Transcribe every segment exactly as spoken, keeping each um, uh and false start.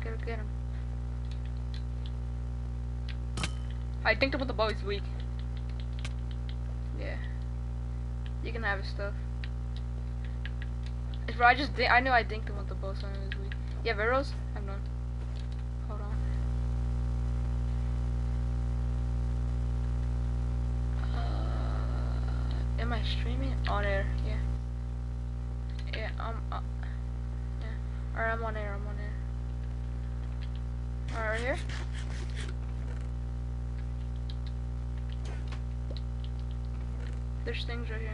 Get, get him. I think him with the bow, he's weak. Yeah. You can have his stuff. If I just I knew I dinked him with the bow, so I knew he was weak. You have arrows? I have none. Hold on. Uh, am I streaming? On air, yeah. Yeah, I'm. Uh, yeah. Alright, I'm on air. I'm on air. Alright, right here. There's things right here.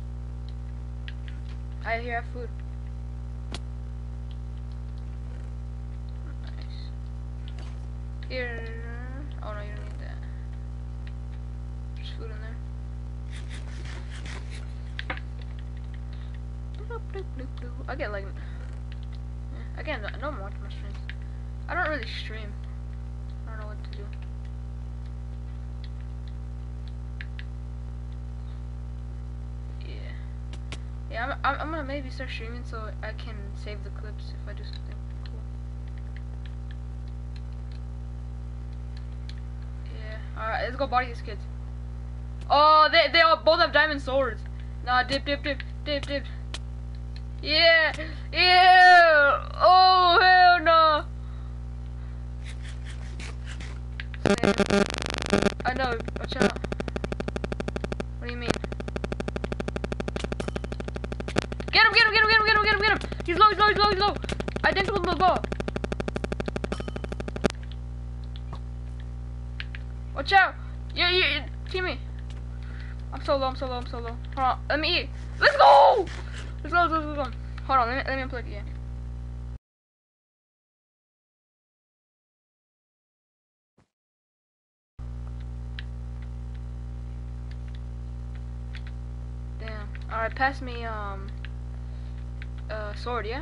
I hear I have food. Nice. Here. Oh no, you don't need that. There's food in there. I get like. Yeah, again, no, no more to my streams. I don't really stream. I don't know what to do. Yeah, I'm, I'm, I'm gonna maybe start streaming so I can save the clips if I do something cool. Yeah, alright, let's go body these kids. Oh, they, they all both have diamond swords. Nah, dip, dip, dip, dip, dip. Yeah, yeah. Oh, hell no. I know, watch out. What do you mean? Get him, get him, get him, get him, get him, get him, get him. He's low, he's low, he's low, he's low. I didn't with the ball. Watch out. Yeah, yeah, yeah. Team me. I'm so low, I'm so low, I'm so low. Hold on, let me eat. Let's go! Let's go, let's go, let's go. Hold on, let me, let me unplug again. Damn. Alright, pass me, um, uh, sword, yeah?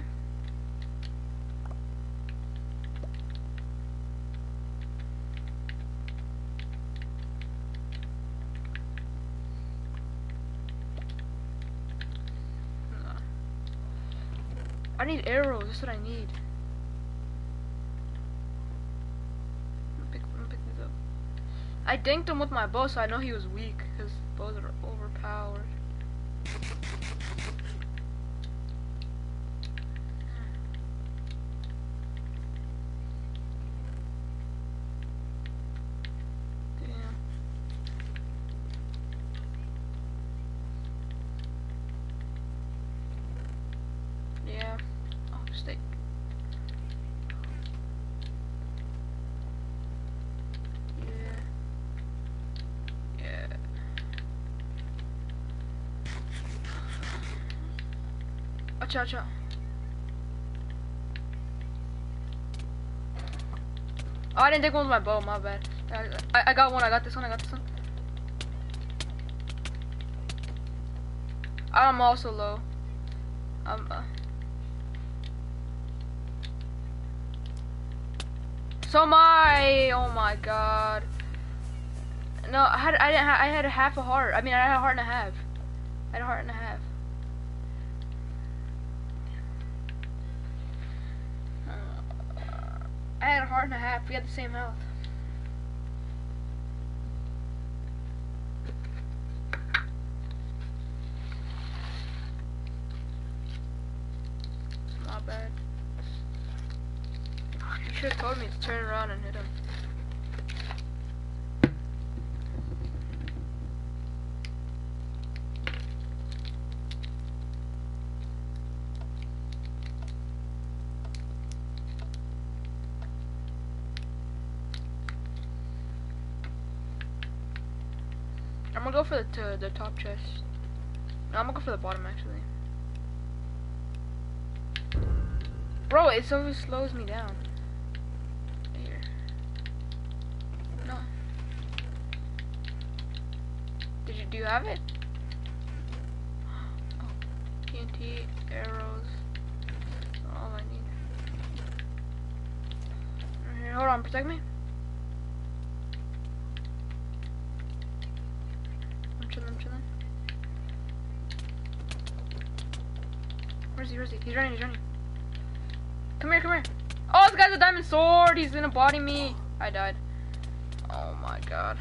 I need arrows, that's what I need. I'm gonna pick, I'm gonna pick these up. I dinked him with my bow, so I know he was weak, because bows are overpowered. Damn. Yeah. Oh, steak. Yeah. Yeah. Acha, acha. Oh, I didn't take one with my bow, my bad. I, I, I got one, I got this one, I got this one. I'm also low. I'm, uh... So am I. Oh my god. No, I had I didn't ha I had a half a heart. I mean, I had a heart and a half. I had a heart and a half. Uh, I had a heart and a half. We had the same health. It's not bad. You should have told me to turn around and hit him. I'm gonna go for the to the top chest. No, I'm gonna go for the bottom actually. Bro, it so slows me down. Here. No. Did you do you have it? Oh, T N T, arrows. All I need. Right here, hold on, protect me. I'm chilling, I'm chilling. Where's he? Where's he? He's running, he's running. Come here, come here. Oh, this guy's a diamond sword. He's gonna body me. I died. Oh my god.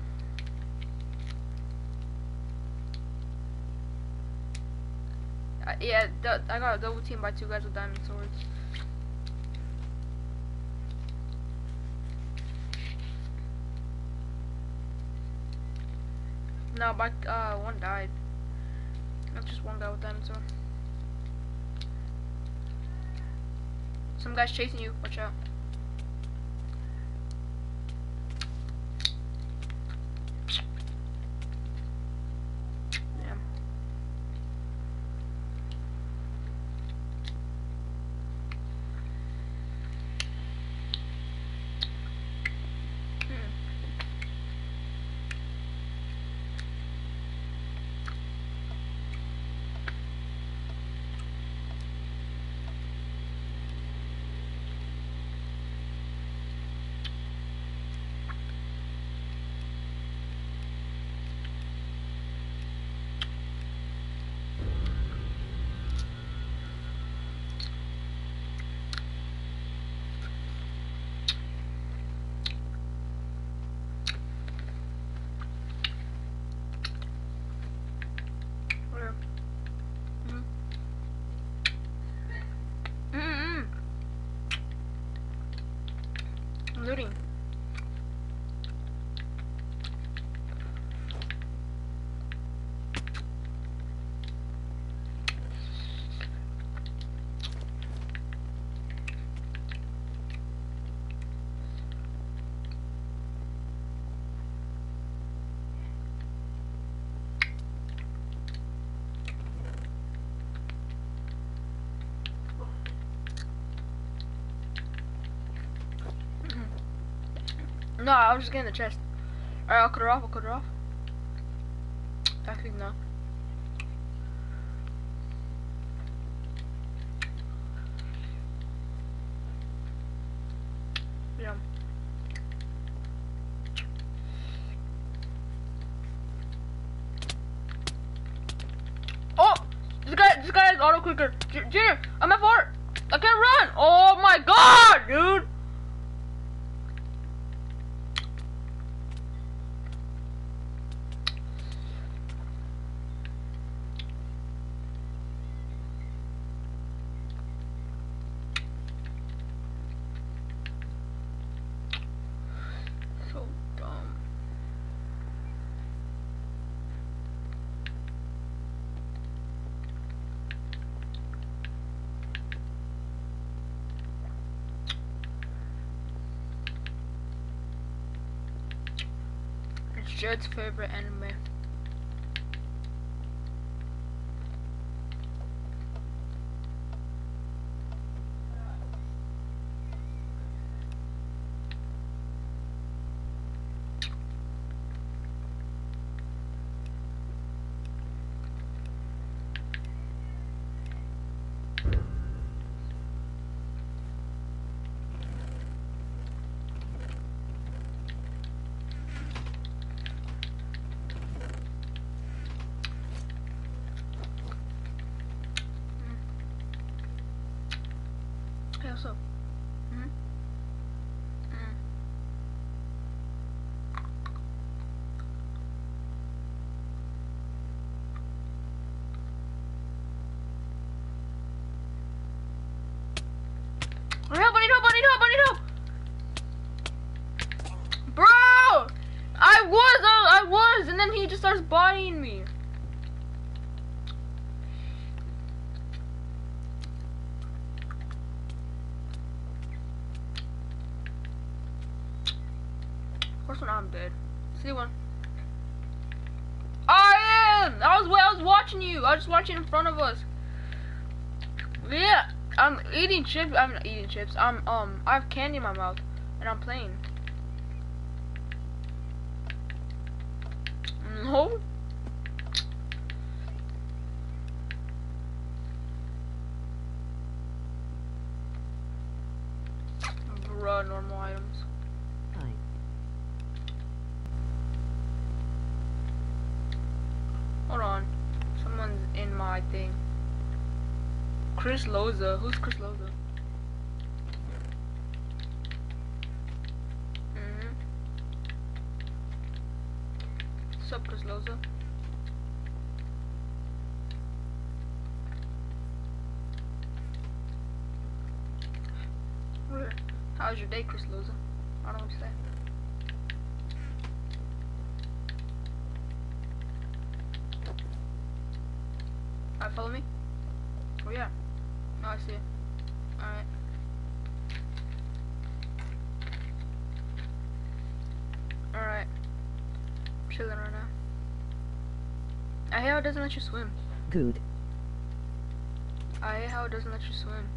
Uh, yeah, I got a double team by two guys with diamond swords. No, but uh, one died. Not just one guy with diamond sword. Some guy's chasing you. Watch out. Looting. No, I was just getting the chest. Alright, I'll cut her off, I'll cut her off. Actually, no. Yeah. Oh! This guy, this guy has auto clicker. Junior, I'm at fort. I can't run. Oh my god, dude. Jed's favorite anime. So, mm-hmm. Mm-hmm. I need help, I need help, I need help, I need help! Bro! I was, I, I was, and then he just starts bodying me. First one, I'm dead. See one. I am! I was, I was watching you. I was just watching in front of us. Yeah, I'm eating chips. I'm not eating chips. I'm, um, I have candy in my mouth. And I'm playing. No? Bruh, normal items. Hold on. Someone's in my thing. Chris Loza. Who's Chris Loza? up, Chris Loza? How's your day, Chris Loza? I don't know what to say. Alright, follow me. Oh yeah. No, I see it. Alright. Alright. I'm chilling right now. I hate how it doesn't let you swim. Good. I hate how it doesn't let you swim.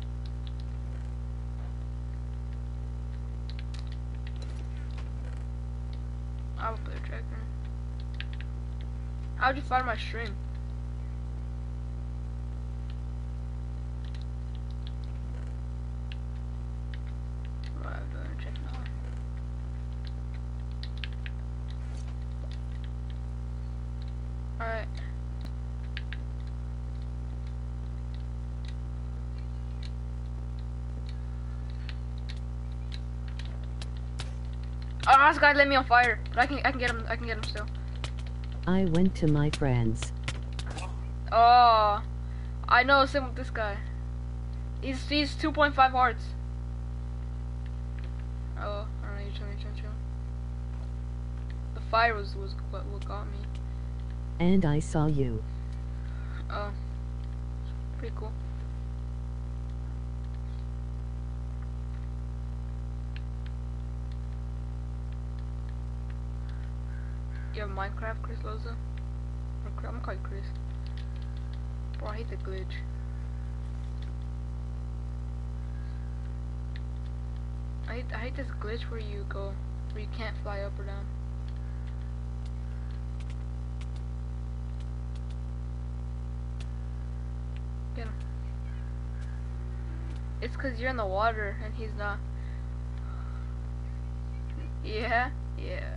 I'll play a tracker. How'd you find my stream? Right, I'm gonna check now. Alright. Oh, this guy lit me on fire, but I can I can get him I can get him still. I went to my friends. Oh, I know same with this guy. He's he's two point five hearts. Oh, alright, you chill, you chill, chill. The fire was was what what got me. And I saw you. Oh, pretty cool. You have Minecraft, Chris Loza? Or I'm gonna call you Chris. Bro, I hate the glitch. I hate, I hate this glitch where you go, where you can't fly up or down. Get him. It's cause you're in the water and he's not. Yeah, yeah.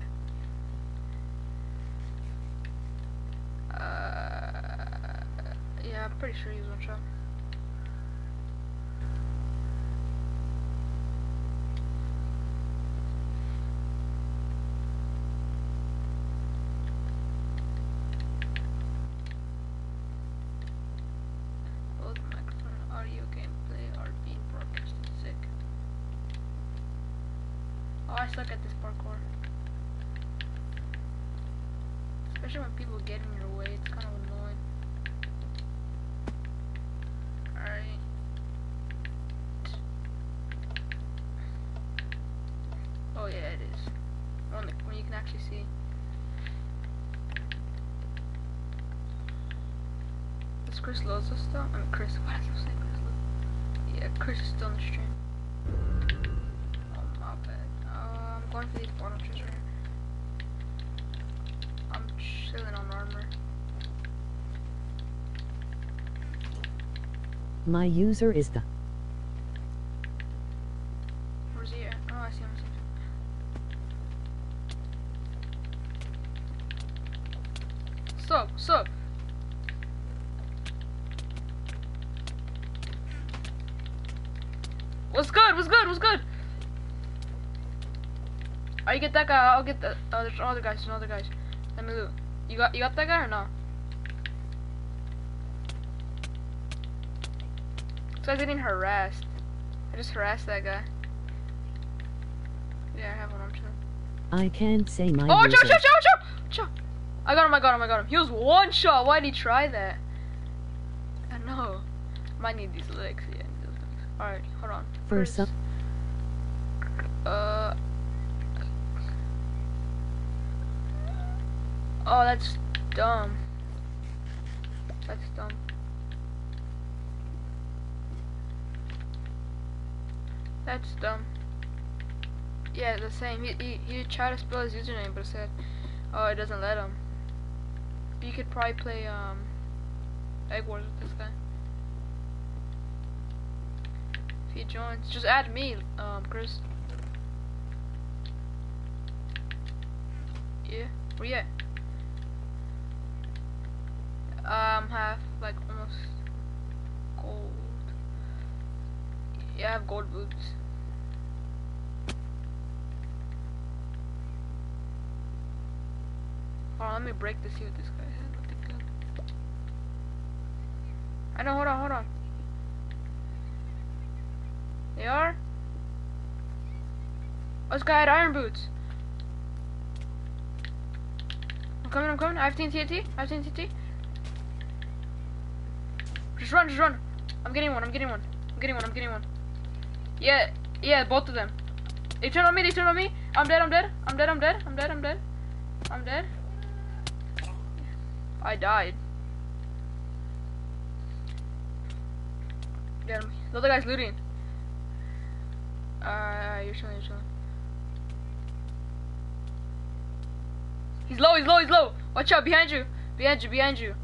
Uh, yeah, I'm pretty sure he was one shot. Both microphone and audio gameplay are being broadcasted. Sick. Oh, I suck at this parkour. Especially when people get in your way, it's kind of annoying. Alright. Oh yeah, it is. When, the, when you can actually see. Is Chris Loza still? I mean Chris, why did I say Chris Loza? Yeah, Chris is still in the stream. Oh my bad. Uh, I'm going for these bottom trees right here. I'm chilling on armor. My user is the. Where's he at? Oh, I see him. I see him. Sup? Sup? What's good? What's good? What's good? Oh, you get that guy. I'll get the. Oh, there's other guys. There's other guys. Let me loot. You got you got that guy or no? So I getting harassed. I just harassed that guy. Yeah, I have one. I'm chilling. I can't say my Oh, user. chop, chop, chop, chop, chop! I got him. I got him. I got him. He was one shot. Why'd he try that? I know. Might need these legs. Yeah. All right, hold on. For some. Uh. Oh, that's dumb. That's dumb. That's dumb. Yeah, the same. He, he, he tried to spell his username, but it said, oh, it doesn't let him. But you could probably play, um, Egg Wars with this guy. If he joins, just add me, um, Chris. Yeah, where you at? Um, have like almost gold. Yeah, I have gold boots. Hold on, let me break this. See what this guy had. What the gun? I know. Hold on. Hold on. They are. Oh, this guy had iron boots. I'm coming. I'm coming. I have T N T. I have T N T. Just run. Just run. I'm getting one. I'm getting one. I'm getting one. I'm getting one. Yeah. Yeah. Both of them. They turned on me. They turned on me. I'm dead. I'm dead. I'm dead. I'm dead. I'm dead. I'm dead. I'm dead. I died. Get him. The other guy's looting. Uh, you're chilling. You're chilling. He's low. He's low. He's low. Watch out. Behind you. Behind you. Behind you.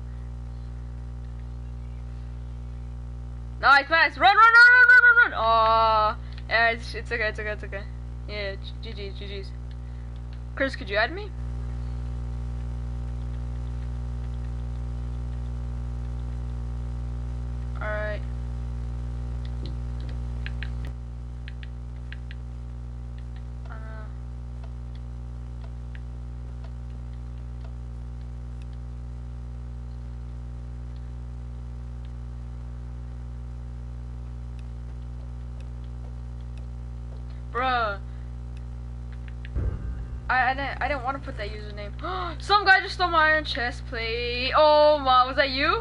Nice. Nice. Run. Run. Run. Run. Run. Run. Run. Aw. Yeah. It's, it's okay. It's okay. It's okay. Yeah. G G's. G G's. Chris, could you add me? Alright. Uh, bruh. I, I didn't I didn't want to put that username. Some guy just stole my iron chest plate. Oh my, was that you?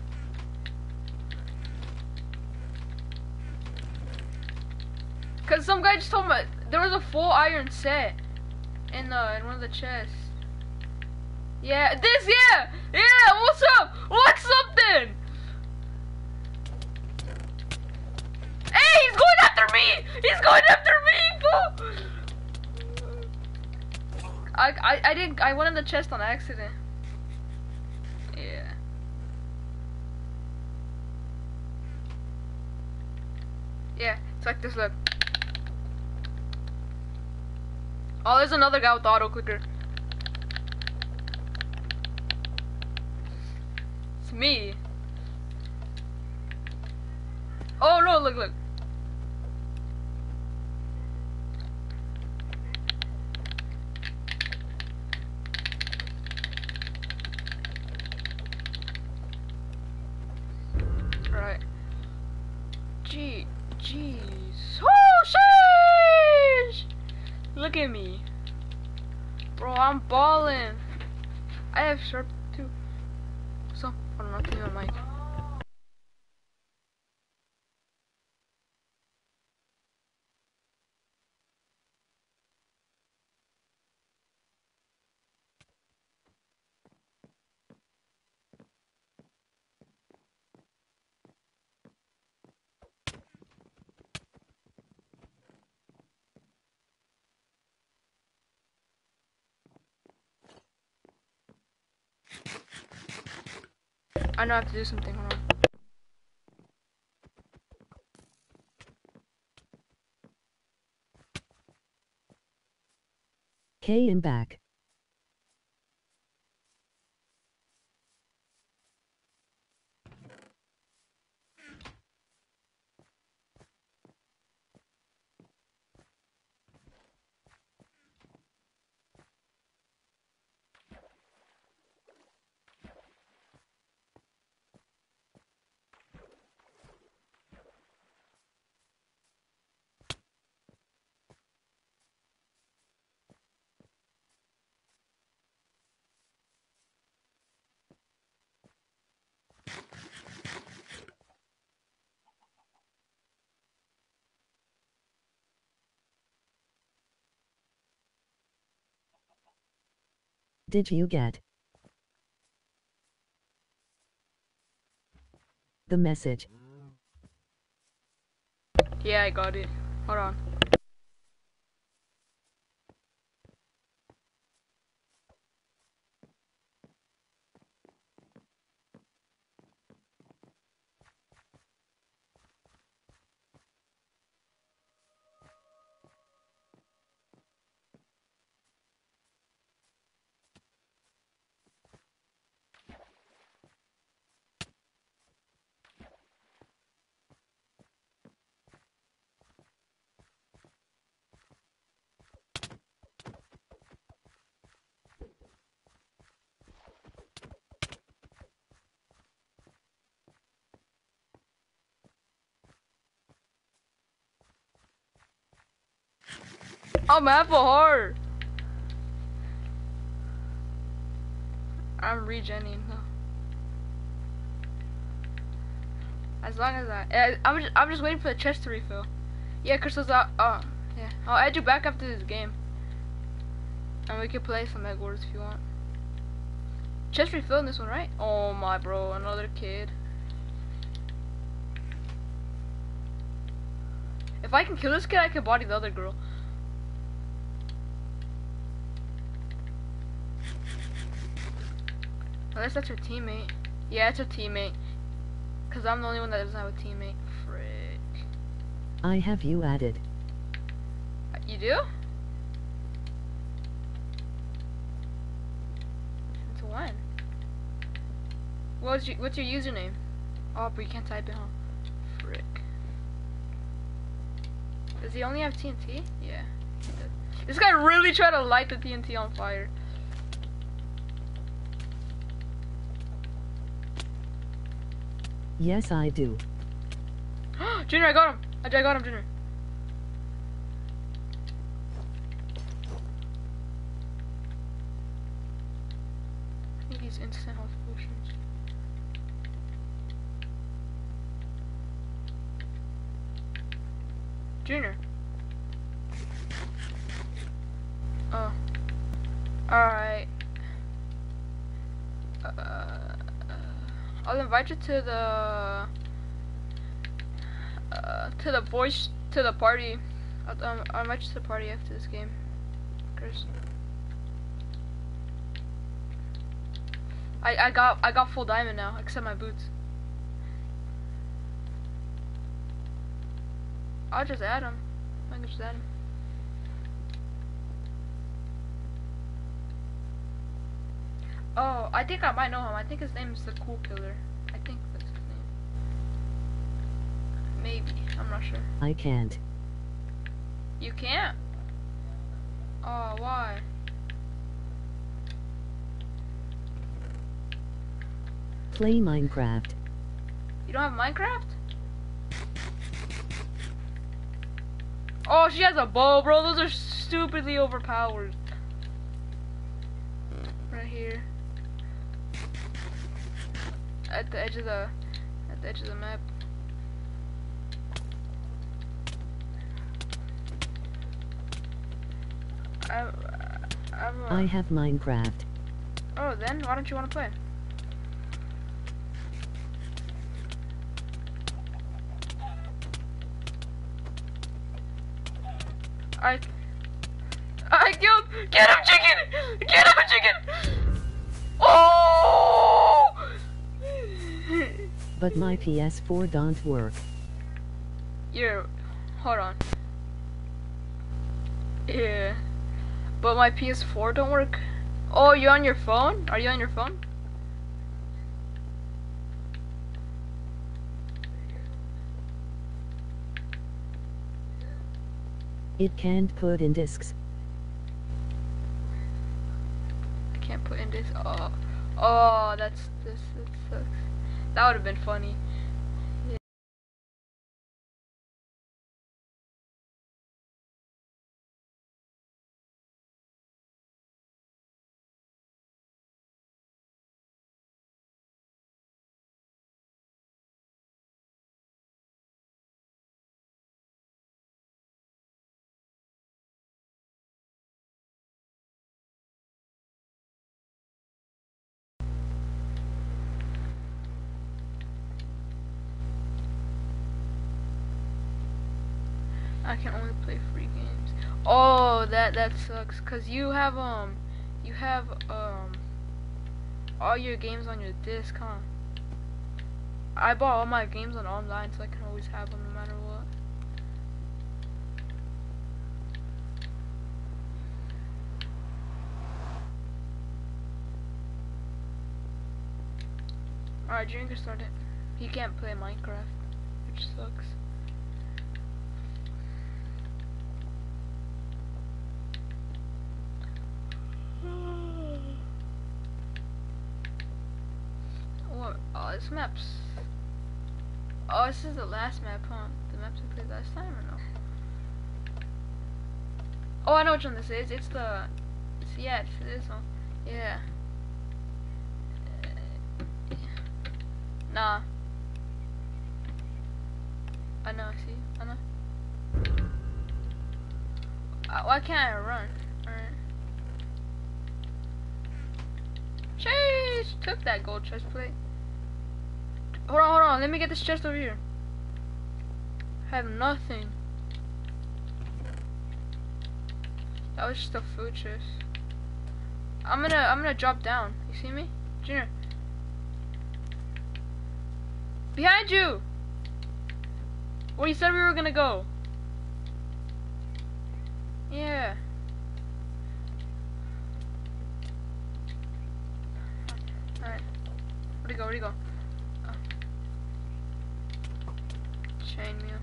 Cause some guy just told me there was a full iron set in the in one of the chests. Yeah, this yeah yeah. What's up? What's up then? Hey, he's going after me! He's going after me, bro! I I I didn't I went in the chest on accident. Yeah. Yeah, it's like this. Look. Oh, there's another guy with the auto clicker. It's me. Oh no, look, look. Right. Gee, jeez. Oh, sheesh! Look at me. Bro, I'm balling. I have sharp too. So, I'm not doing my mic. I know I have to do something. Hold on. K and back. Did you get the message? Yeah, I got it. Hold on. I'm half a heart. I'm regenning though. As long as I, eh, I'm just, I'm just waiting for the chest to refill. Yeah, Crystal's out. Oh, yeah. I'll add you back after this game, and we can play some Egg Wars if you want. Chest refill in this one, right? Oh my bro, another kid. If I can kill this kid, I can body the other girl. Unless that's her teammate. Yeah, it's her teammate. Cause I'm the only one that doesn't have a teammate. Frick. I have you added. You do? Since when? What's your What's your username? Oh, but you can't type it, huh? Frick. Does he only have T N T? Yeah. He does. This guy really tried to light the T N T on fire. Yes, I do. Junior, I got him. I I got him, Junior. I need these instant health potions. Junior. Oh. Alright. Uh, I'll invite you to the uh, to the voice to the party. I'll, um, I'll invite you to the party after this game, Chris. I I got I got full diamond now, except my boots. I'll just add him. I can just add him. Oh, I think I might know him. I think his name is the Cool Killer. I think that's his name. Maybe. I'm not sure. I can't. You can't? Oh, why? Play Minecraft. You don't have Minecraft? Oh, she has a bow, bro. Those are stupidly overpowered. Right here. At the edge of the, at the edge of the map. I, I'm, uh, I have Minecraft. Oh, then why don't you want to play? I, I killed. Get him, chicken! Get him, chicken! Oh! But my P S four don't work. You're, hold on. Yeah, but my P S four don't work. Oh, you on your phone? Are you on your phone? It can't put in discs. I can't put in this. Oh, oh, that's this. That sucks. That would have been funny. Yeah. I can only play free games. Oh, that that sucks. Cause you have um, you have um, all your games on your disc, huh? I bought all my games on online, so I can always have them no matter what. Alright, Junior can start it. He can't play Minecraft, which sucks. What? Oh, this map's... Oh, this is the last map, huh? The maps I played last time or no? Oh, I know which one this is. It's the. It's, yeah, it's this one. Yeah. Nah. I know. See. I know. Uh, why can't I run? Alright. Chase took that gold chest plate. Hold on, hold on. Let me get this chest over here. I have nothing. That was just a food chest. I'm gonna, I'm gonna drop down. You see me, Junior? Behind you. Where you said we were gonna go. Yeah. Alright. Where'd he go? Where'd he go? Oh. Chain meal.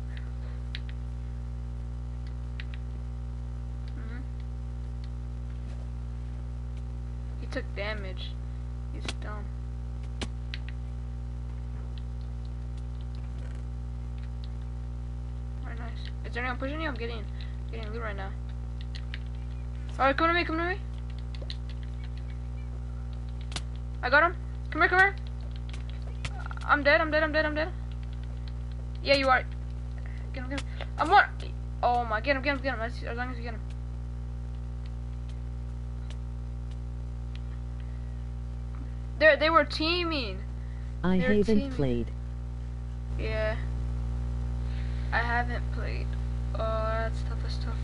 Mm-hmm. He took damage. He's dumb. Alright, nice. Is there anyone pushing you? I'm getting getting loot right now. Alright, come to me, come to me. I got him. Come here, come here. I'm dead, I'm dead, I'm dead, I'm dead. Yeah, you are. Get him, get him. I'm one. Oh my, get him, get him, get him. As, as long as you get him. They they were teaming. I They're haven't teaming. played. Yeah. I haven't played. Oh, that's tough, that's tough.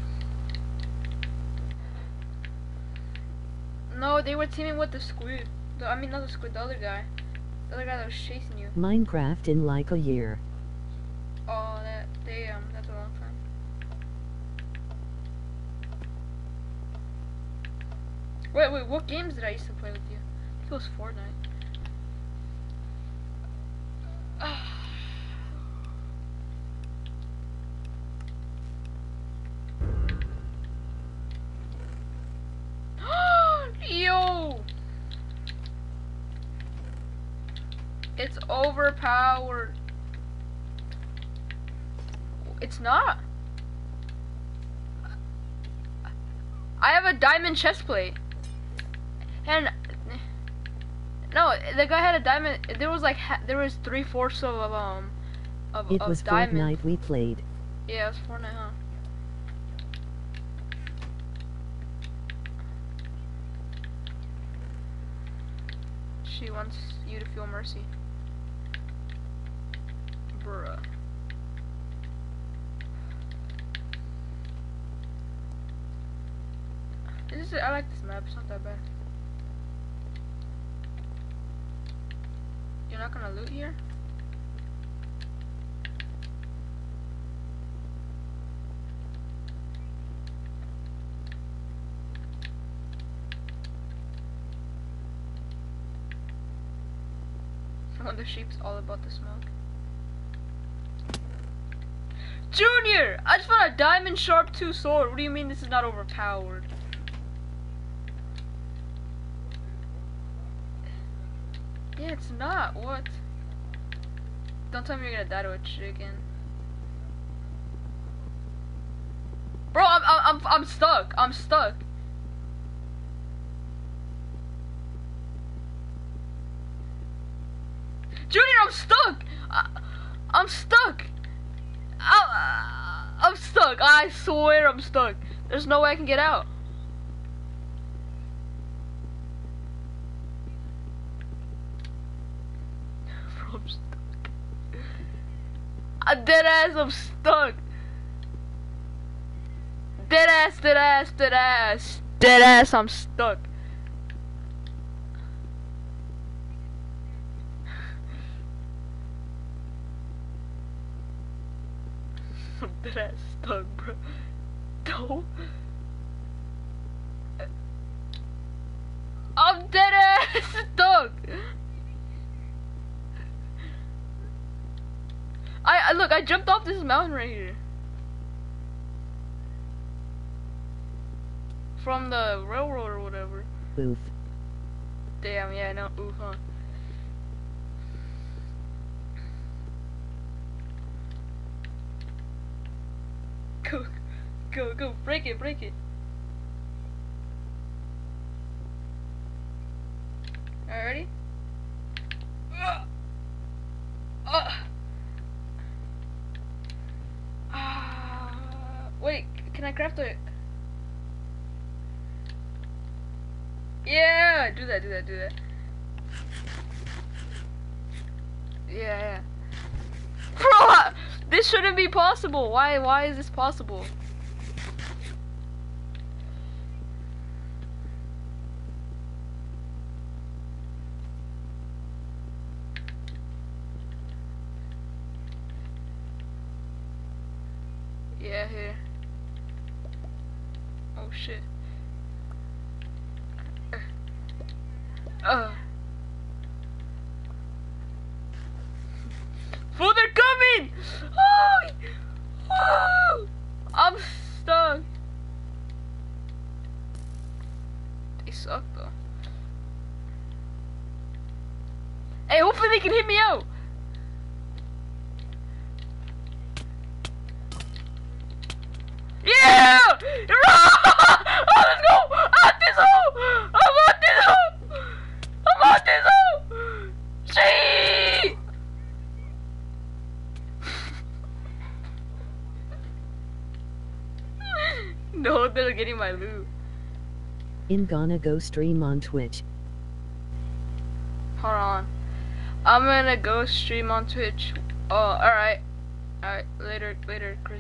No, they were teaming with the squid. The, I mean, not the squid, the other guy. The other guy that was chasing you. Minecraft in like a year. Oh, that, damn, that's a long time. Wait, wait, what games did I used to play with you? I think it was Fortnite. Yo! It's overpowered. It's not. I have a diamond chest plate. And no, the guy had a diamond. There was like ha there was three fourths of um of It of was diamond. Fortnite we played. Yeah, it was Fortnite, huh? She wants you to feel mercy. Bruh. This is, I like this map, it's not that bad. You're not gonna loot here? When the sheep's all about the smoke. Junior! I just found a diamond sharp two sword. What do you mean this is not overpowered? Yeah, it's not. What? Don't tell me you're gonna die to a chicken. Bro, I'm I'm I'm, I'm stuck. I'm stuck. Junior, I'm stuck. I, I'm stuck. I, I'm stuck. I swear I'm stuck. There's no way I can get out. Bro, I'm stuck. I'm dead ass. I'm stuck. Dead ass. Dead ass. Dead ass. Dead ass. I'm stuck. I'm dead ass stuck, bro. No. I'm dead ass stuck. I, I look. I jumped off this mountain right here. From the railroad or whatever. Oof. Damn. Yeah. No. Oof. Huh. Go, Go, go, break it, break it. Alright, ready? Uh, uh, uh, wait, can I craft it? Yeah, do that, do that, do that. Yeah, yeah. Bro, this shouldn't be possible. Why, why is this possible? Yeah, here. Oh shit. Uh. Fool, they're coming! Oh! Oh! I'm stuck. They suck though. Hey, hopefully they can hit me out. Yeah! Oh, let's go! I'm out this hole! I'm out this hole! I'm out this hole! Shit! No, they're getting my loot. In gonna go stream on Twitch. Hold on. I'm gonna go stream on Twitch. Oh, alright. Alright, later, later, Chris.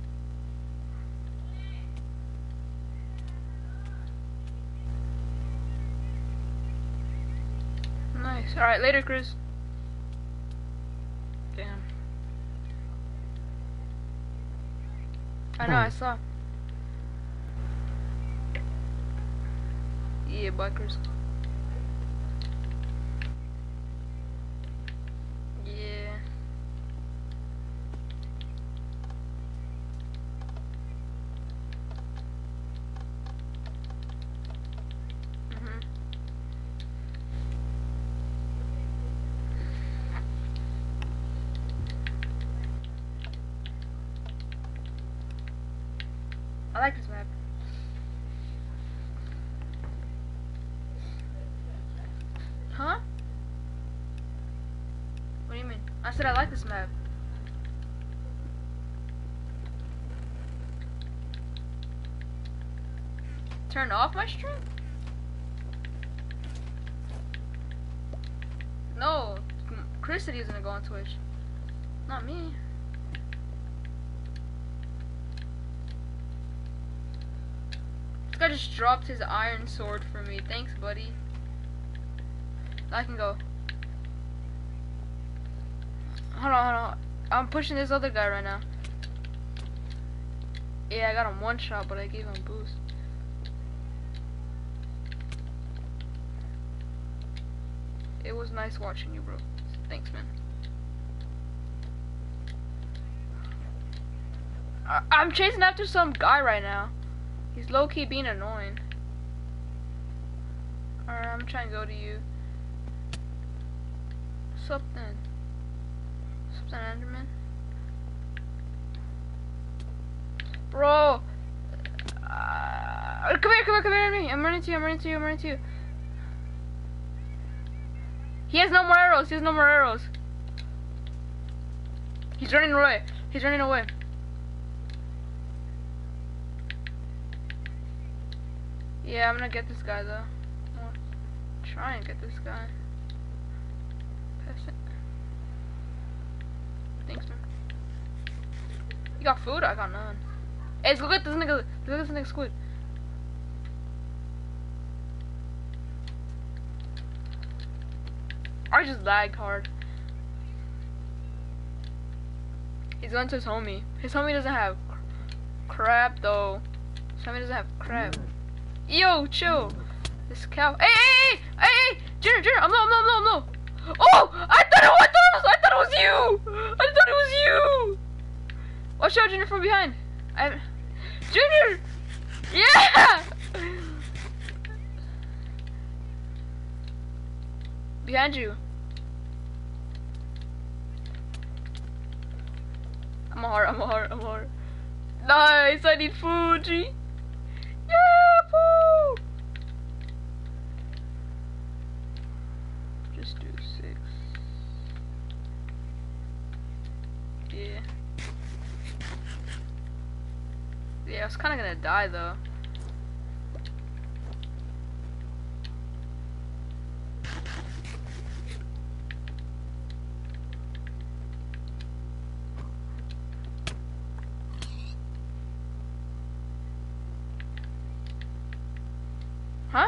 Nice. Alright, later, Chris. Damn. I know, Bye. I saw. Yeah, bikers. Yeah. Mhm. I like this map. Huh? What do you mean? I said I like this map. Turn off my stream? No, Chris said he was gonna go on Twitch. Not me. This guy just dropped his iron sword for me. Thanks, buddy. I can go. Hold on, hold on. I'm pushing this other guy right now. Yeah, I got him one shot, but I gave him boost. It was nice watching you, bro. Thanks, man. I I'm chasing after some guy right now. He's low-key being annoying. Alright, I'm trying to go to you. Something. Something, Enderman. Bro! Uh, come here, come here, come here to me. I'm running to you, I'm running to you, I'm running to you. He has no more arrows, he has no more arrows. He's running away. He's running away. Yeah, I'm gonna get this guy though. I'll try and get this guy. Pass it. Thanks, man. You got food? I got none. Hey, let's go get this nigga. Let's go get this nigga squid. I just lagged hard. He's going to his homie. His homie doesn't have crap though. His homie doesn't have crap. Yo, chill. This cow. Hey, hey, hey, hey, hey, Junior, Junior, I'm low, I'm low, I'm low, I'm low. Oh, I thought it, I thought it was, I thought it was you. I thought it was you. Watch out, Junior, from behind. I, Junior. Yeah. Behind you. I'm a heart, I'm a heart, I'm a heart. Nice, I need food, G. Yeah, food! Just do six. Yeah. Yeah, I was kinda gonna die though. Huh?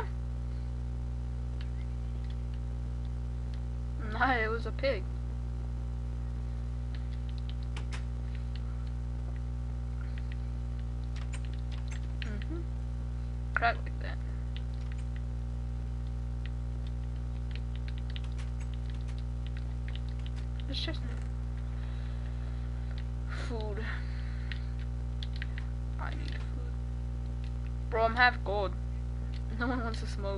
No, it was a pig. Mm-hmm. Crack like that. It's just food. I need food. Bro, I'm half gold. No one wants to smoke.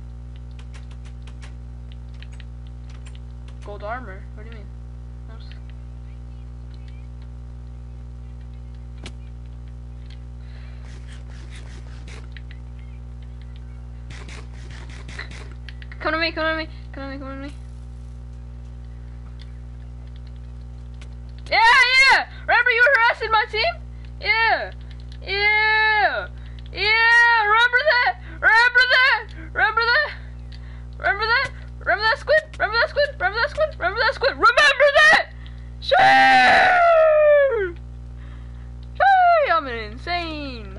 Gold armor? What do you mean? Oops. Come to me, come to me, come to me, come to me. Yeah, yeah! Remember you were harassing my team? Yeah! Yeah! Yeah! Remember that! Remember that! Remember that! Remember that! Remember that squid? Remember that squid? Remember that squid? Remember that squid? Remember that! Shoo! Hey, I'm insane.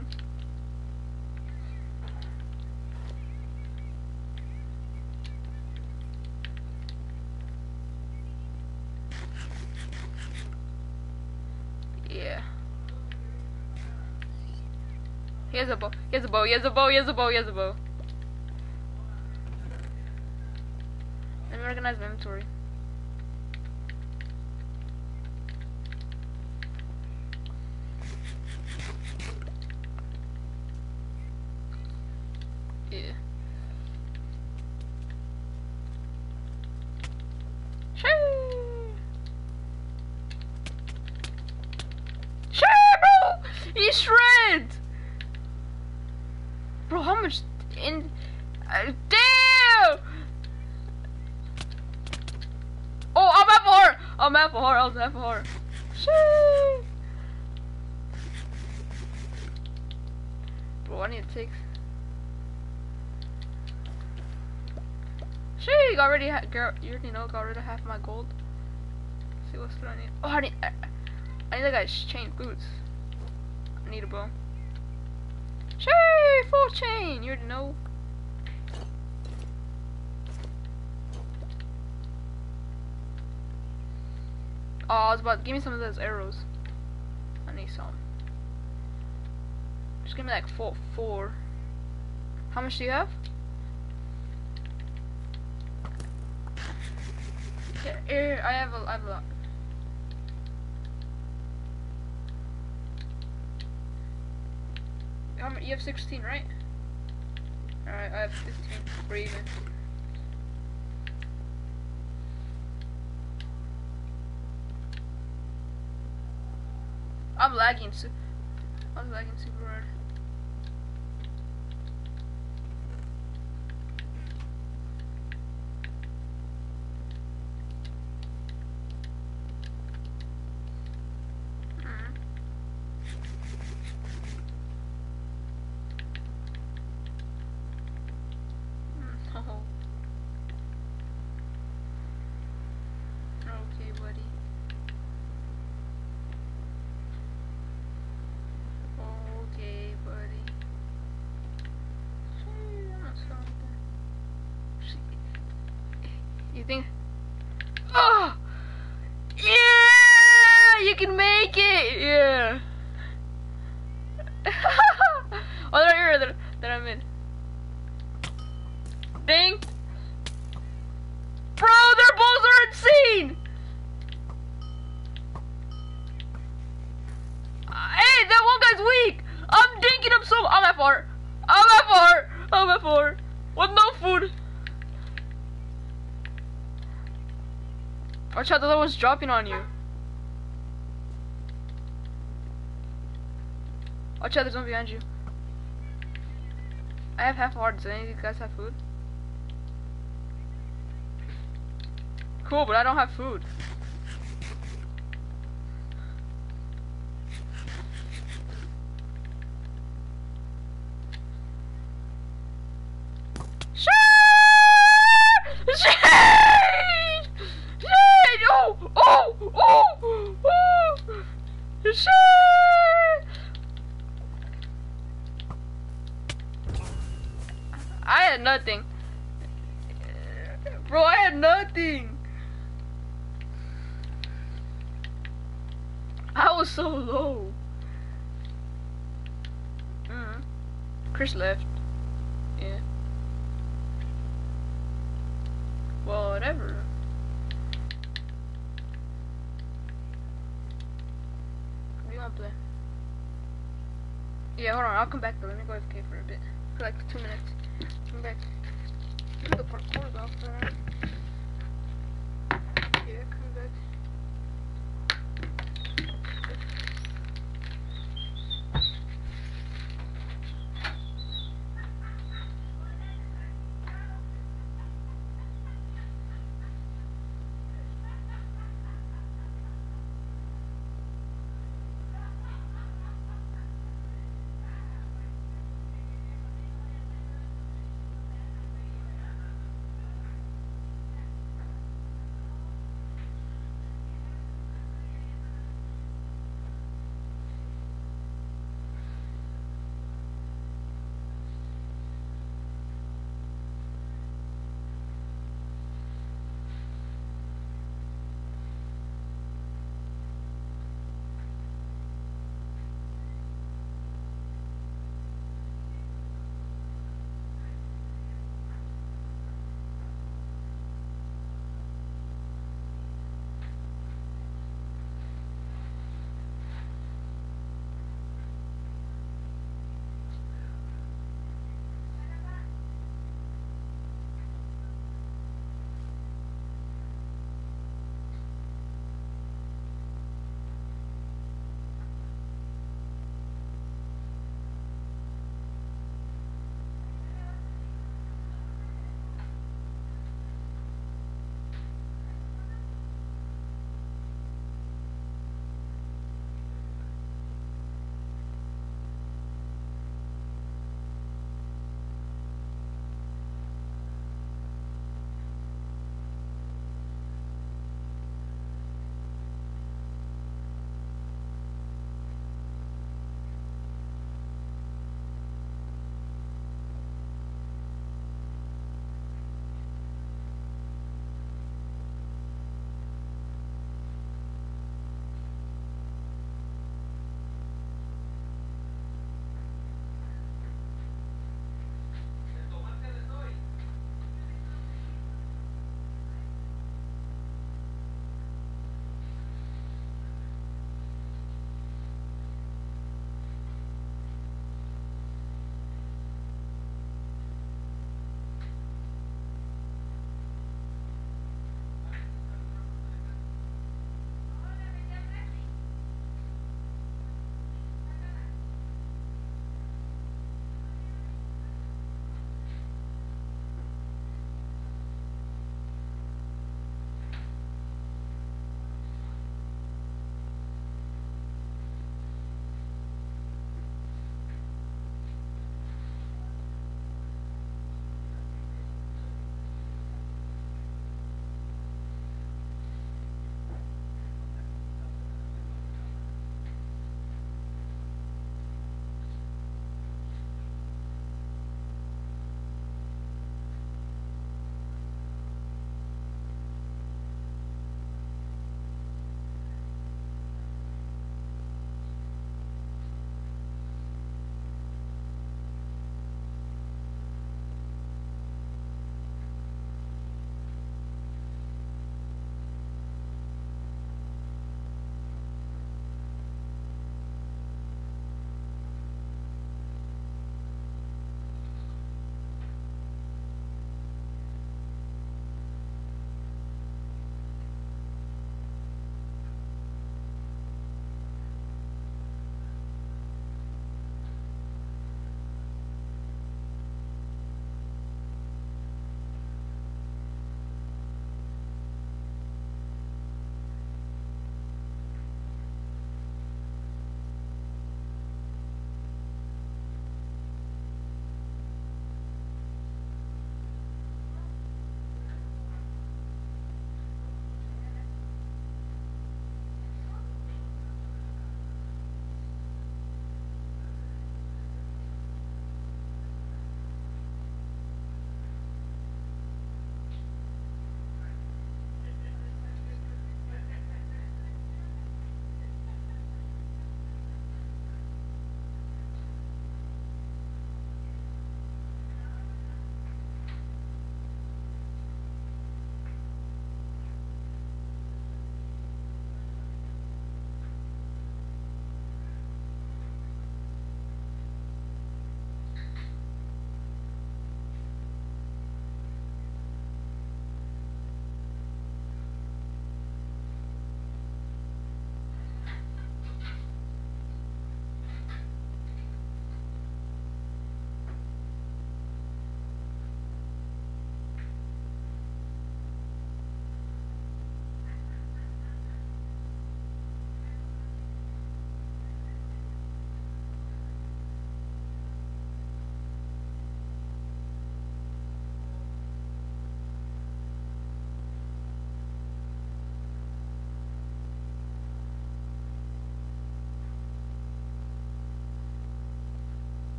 Yeah. He has a bow. He has a bow. He has a bow. He has a bow. He has a bow. Let me organize my inventory. Yeah. Shoo! Shoo, bro! He shreds! Bro, how much in... Uh, damn! Oh, I'm at four! I'm at four, I was at four. Shoo! Bro, I need to take... Shoo, you already ha girl, you already know, got rid of half my gold. Let's see, what's what I need? Oh, I need... I, I need that guy's chain boots. I need a bow. Shoo! Full chain! You already know. Oh, I was about to give me some of those arrows. I need some. Just give me like four. Four. How much do you have? Here, here, I have a, I have a lot. How many? You have sixteen, right? Alright, I have fifteen. We're even. I'm lagging. Su I'm lagging super hard. Okay, buddy. Okay, buddy. You think? Oh! Yeah! You can make it! Yeah! Oh, they're here that, that I'm in. Ding! Bro, their balls are insane! Uh, hey, that one guy's weak! I'm dinking him so- I'm at four. I'm at four. I'm at four. With no food. Watch out, the other one's dropping on you. Watch out, there's one behind you. I have half hearts. Do any of you guys have food? Cool, but I don't have food. Shade! Shade! Oh! Oh! Oh! Oh! Shade! I had nothing. Bro, I had nothing. I was so low. Mm. Chris left. Yeah. Whatever. What do you want to play? Yeah, hold on. I'll come back though. Let me go A F K for a bit. For like two minutes. Come back. The parkour's off there. Yeah, come back.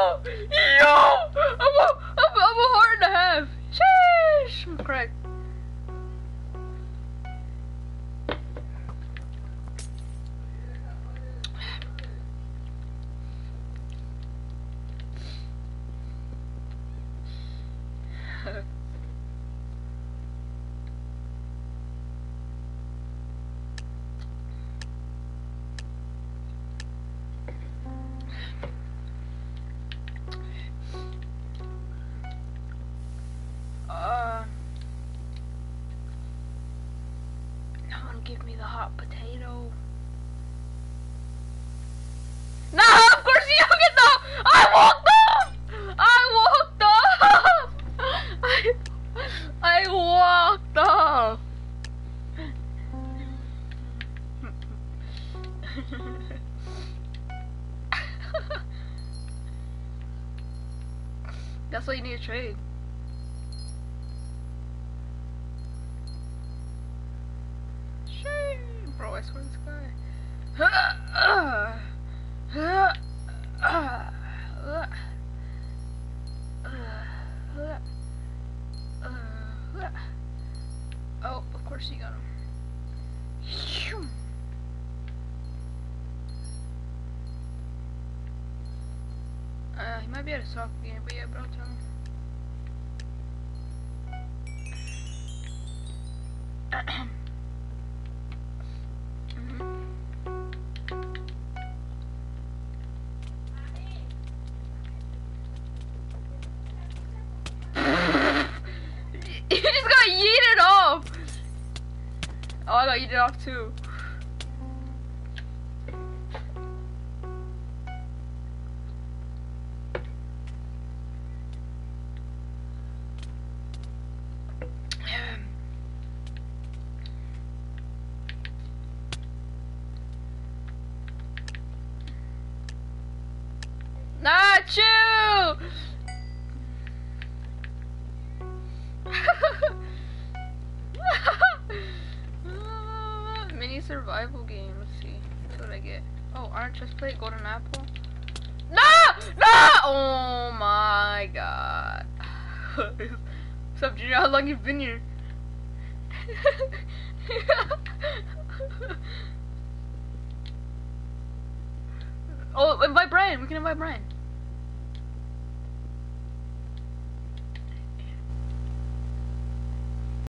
Yo! I'm a, I'm, a- I'm a heart and a half. Sheesh! I'm correct. Uh, no one give me the hot potato. No, of course you don't get the. I walked off. I walked off. I, I walked off. That's why you need to trade. Bro, I swear to this guy. Oh, of course you got him. Uh, he might be at a soccer game, but yeah, bro, tell him. You just got yeeted off! Oh, I got yeeted off too. Not you! Mini survival game. Let's see. That's what I get. Oh, orange chest plate, golden apple. No! No! Oh my god. What's up, Junior? How long you been here? Oh, invite Brian. We can invite Brian.